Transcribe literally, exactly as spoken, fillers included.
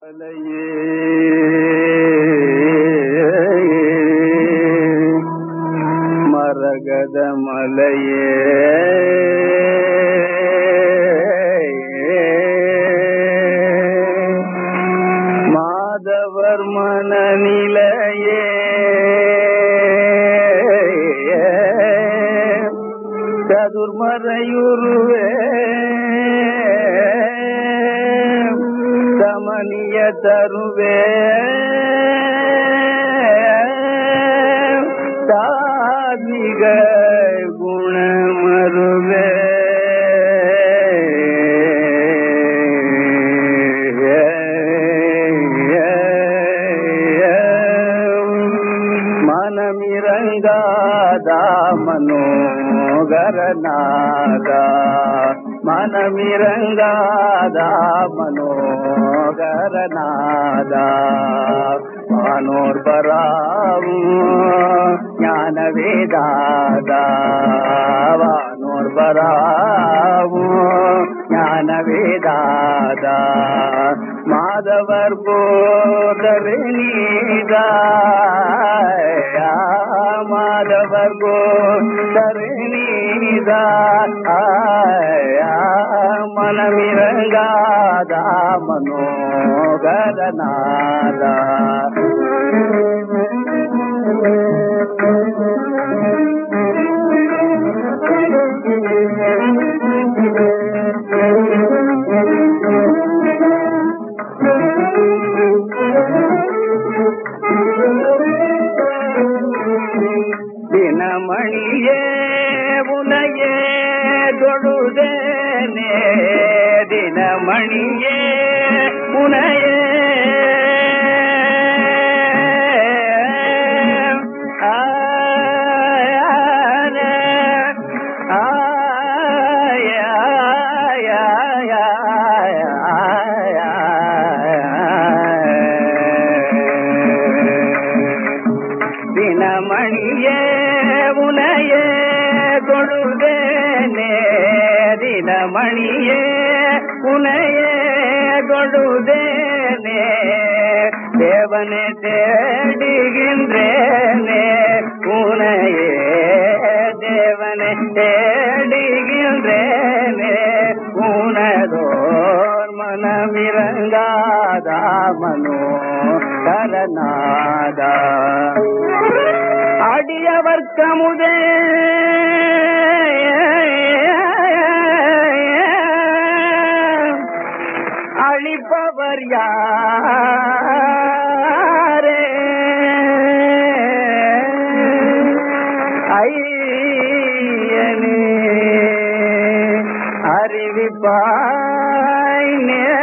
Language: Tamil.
மரகத மலையே மாதவர் மனநிலையே சதுர்மறையுருவே சமனிய தருவே தாத்மிக குணமருவே மனமிரங்காதா மனோகர நாதா மனமிரங்காதா மனோகர நாதா வானோர் பராவும் ஞான வேதாதா வானோர் பராவும் ஞான வேதாதா மாதவர் போதரு நீதா மாதவர் போதரு நீதா மனமிரங்காதா மனோகர நாதா தினமணியே உனையே தொழுதேனே தினமணியே உனையே தினமணியே உனையே தொழுதேனே தினமணியே உனையே தொழுதேனே தேவனை தேடுகின்றேனே உனையே தேவனை தேடுகின்றேனே உனதோர் மனமிரங்காதா மனோகர நாதா அடியவர் கமுதே அளிப்பவர் யாரே ஐயனே அறிவிப்பாய்